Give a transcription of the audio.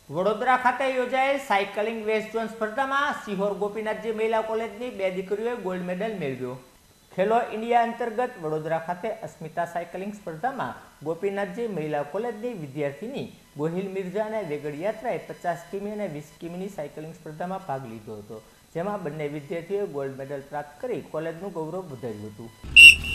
વડોદરા ખાતે યોજાયેલ cycling west zone સ્પર્ધામાં સિહોર ગોપીનાથજી મહિલા કોલેજની 2 દીકરીઓએ ગોલ્ડ મેડલ મેળવ્યો. ખેલો ઇન્ડિયા અંતર્ગત વડોદરા ખાતે અસ્મિતા સાયકલિંગ સ્પર્ધામાં ગોપીનાથજી મહિલા કોલેજની વિદ્યાર્થીની ગોહિલ મિર્ઝા અને વેગડ યાત્રાએ 50 કિમી અને 20 કિમીની સાયકલિંગ સ્પર્ધામાં ભાગ લીધો હતો, જેમાં બંને વિદ્યાર્થીઓએ ગોલ્ડ મેડલ પ્રાપ્ત કરી કોલેજનું ગૌરવ વધાર્યું હતું.